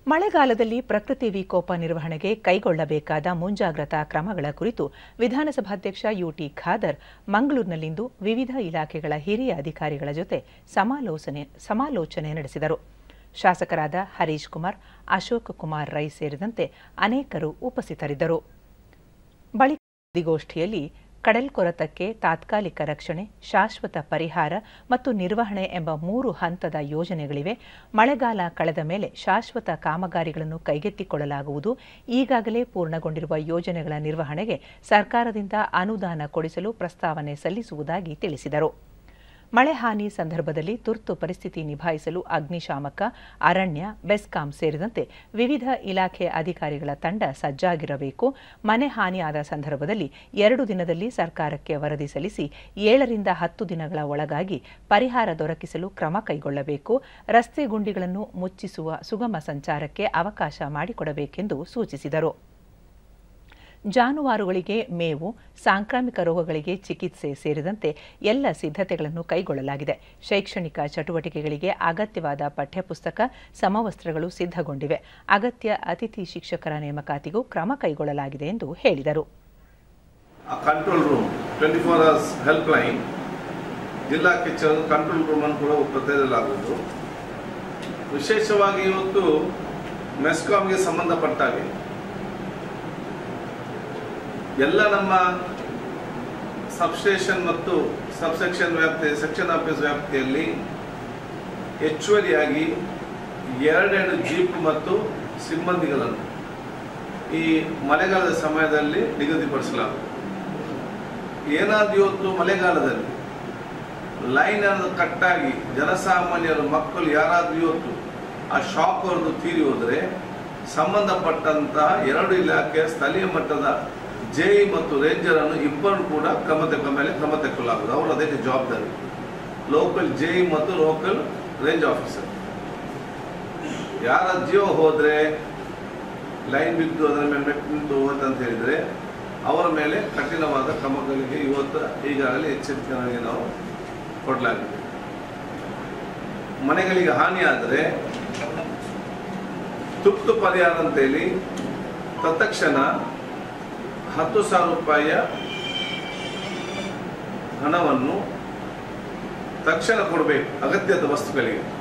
ಮಳೆಗಾಲದಲ್ಲಿ ಪ್ರಕೃತಿ ವಿಕೋಪ ನಿರ್ವಹಣೆಗೆ ಕೈಗೊಳ್ಳಬೇಕಾದ ಮುಂಜಾಗ್ರತಾ ಕ್ರಮಗಳ ಕುರಿತು ವಿಧಾನಸಭಾಧ್ಯಕ್ಷ ಯುಟಿ ಖಾದರ್ ಮಂಗಳೂರಿನಲ್ಲಿಂದು ವಿವಿಧ ಇಲಾಖೆಗಳ ಹಿರಿಯ ಅಧಿಕಾರಿಗಳ ಜೊತೆ ಸಮಾಲೋಚನೆ ನಡೆಸಿದರು. ಶಾಸಕರಾದ ಹರೀಶ್ ಕುಮಾರ್, ಅಶೋಕ್ ಕುಮಾರ್ ರೈ ಸೇರಿದಂತೆ ಅನೇಕರು ಉಪಸ್ಥಿತರಿದ್ದರು. ಬಳಿಕ ಸುದ್ದಿಗೋಷ್ಠಿಯಲ್ಲಿ ಕಡಲ್ಕೊರೆತಕ್ಕೆ ತಾತ್ಕಾಲಿಕ ರಕ್ಷಣೆ, ಶಾಶ್ವತ ಪರಿಹಾರ ಮತ್ತು ನಿರ್ವಹಣೆ ಎಂಬ 3 ಹಂತದ ಯೋಜನೆಗಳಿವೆ. ಮಳೆಗಾಲ ಕಳೆದ ಮೇಲೆ ಶಾಶ್ವತ ಕಾಮಗಾರಿಗಳನ್ನು ಕೈಗೆತ್ತಿಕೊಳ್ಳಲಾಗುವುದು. ಈಗಾಗಲೇ ಪೂರ್ಣಗೊಂಡಿರುವ ಯೋಜನೆಗಳ ನಿರ್ವಹಣೆಗೆ ಸರ್ಕಾರದಿಂದ ಅನುದಾನ ಕೊಡಿಸಲು ಪ್ರಸ್ತಾವನೆ ಸಲ್ಲಿಸುವುದಾಗಿ ತಿಳಿಸಿದರು. ಮಳೆ ಹಾನಿ ಸಂದರ್ಭದಲ್ಲಿ ತುರ್ತು ಪರಿಸ್ಥಿತಿ ನಿಭಾಯಿಸಲು ಅಗ್ನಿಶಾಮಕ, ಅರಣ್ಯ, ಬೆಸ್ಕಾಂ ಸೇರಿದಂತೆ ವಿವಿಧ ಇಲಾಖೆ ಅಧಿಕಾರಿಗಳ ತಂಡ ಸಜ್ಜಾಗಿರಬೇಕು. ಮನೆ ಹಾನಿಯಾದ ಸಂದರ್ಭದಲ್ಲಿ 2 ದಿನದಲ್ಲಿ ಸರ್ಕಾರಕ್ಕೆ ವರದಿ ಸಲ್ಲಿಸಿ 7 ರಿಂದ 10 ದಿನಗಳ ಒಳಗಾಗಿ ಪರಿಹಾರ ದೊರಕಿಸಲು ಕ್ರಮ ಕೈಗೊಳ್ಳಬೇಕು. ರಸ್ತೆ ಗುಂಡಿಗಳನ್ನು ಮುಚ್ಚಿಸುವ ಸುಗಮ ಸಂಚಾರಕ್ಕೆ ಅವಕಾಶ ಮಾಡಿಕೊಡಬೇಕೆಂದು ಸೂಚಿಸಿದರು. ಜಾನುವಾರುಗಳಿಗೆ ಮೇವು, ಸಾಂಕ್ರಾಮಿಕ ರೋಗಗಳಿಗೆ ಚಿಕಿತ್ಸೆ ಸೇರಿದಂತೆ ಎಲ್ಲ ಸಿದ್ಧತೆಗಳನ್ನು ಕೈಗೊಳ್ಳಲಾಗಿದೆ. ಶೈಕ್ಷಣಿಕ ಚಟುವಟಿಕೆಗಳಿಗೆ ಅಗತ್ಯವಾದ ಪಠ್ಯಪುಸ್ತಕ, ಸಮವಸ್ತ್ರಗಳು ಸಿದ್ಧಗೊಂಡಿವೆ. ಅಗತ್ಯ ಅತಿಥಿ ಶಿಕ್ಷಕರ ನೇಮಕಾತಿಗೂ ಕ್ರಮ ಕೈಗೊಳ್ಳಲಾಗಿದೆ ಎಂದು ಹೇಳಿದರು. Control room 24 hours helpline ಜಿಲ್ಲಾ ಕಿಚನ್ ಕಂಟ್ರೋಲ್ ರೂಮ್ ಅನ್ನು ಕೂಡ ಪ್ರತಿನಿಧಿಸಲಾಗುವುದು. ವಿಶೇಷವಾಗಿ ಇವತ್ತು ಮೆಸ್ಕಾಂಗೆ ಸಂಬಂಧಪಟ್ಟಾಗೆ ಎಲ್ಲ ನಮ್ಮ ಸಬ್ಸ್ಟೇಷನ್ ಮತ್ತು ಸಬ್ಸೆಕ್ಷನ್ ವ್ಯಾಪ್ತಿ ಸೆಕ್ಷನ್ ಆಫೀಸ್ ವ್ಯಾಪ್ತಿಯಲ್ಲಿ ಹೆಚ್ಚುವರಿಯಾಗಿ 2 ಜೀಪ್ ಮತ್ತು ಸಿಬ್ಬಂದಿಗಳನ್ನು ಈ ಮಳೆಗಾಲದ ಸಮಯದಲ್ಲಿ ನಿಗದಿಪಡಿಸಲಾಗುತ್ತದೆ. ಏನಾದರೂ ಇವತ್ತು ಮಳೆಗಾಲದಲ್ಲಿ ಲೈನ್ ಅನ್ನು ಕಟ್ಟಾಗಿ ಜನಸಾಮಾನ್ಯರು ಮಕ್ಕಳು ಯಾರಾದರೂ ಇವತ್ತು ಆ ಶಾಕ್ ಹೊಡೆದು ತೀರಿ ಹೋದರೆ ಸಂಬಂಧಪಟ್ಟಂಥ 2 ಇಲಾಖೆಯ ಸ್ಥಳೀಯ ಮಟ್ಟದ ಜೆಇ ಮತ್ತು ರೇಂಜರ್ ಅನ್ನು ಇಬ್ಬರು ಕೂಡ ಕ್ರಮ ತೆಗೆದುಕೊಳ್ಳಲಾಗುವುದು. ಅವರು ಅದಕ್ಕೆ ಜವಾಬ್ದಾರಿ. ಲೋಕಲ್ ಜೆಇ ಮತ್ತು ಲೋಕಲ್ ರೇಂಜ್ ಆಫೀಸರ್ ಯಾರ ಜೀವ ಹೋದರೆ, ಲೈನ್ ಬಿದ್ದು ಅದರ ಮೇಲೆ ನಿಂತು ಹೋದಂತ ಹೇಳಿದರೆ ಅವರ ಮೇಲೆ ಕಠಿಣವಾದ ಕ್ರಮಗಳಿಗೆ ಇವತ್ತು ಈಗಾಗಲೇ ಎಚ್ಚರಿಕೆಯಾಗಿ ನಾವು ಕೊಡಲಾಗಿದೆ. ಮನೆಗಳಿಗೆ ಹಾನಿಯಾದರೆ ತುರ್ತು ಪರಿಹಾರ ಅಂತೇಳಿ ತತ್ಕ್ಷಣ 10,000 ರೂಪಾಯಿಯ ಹಣವನ್ನು ತಕ್ಷಣ ಕೊಡಬೇಕು ಅಗತ್ಯದ ವಸ್ತುಗಳಿಗೆ.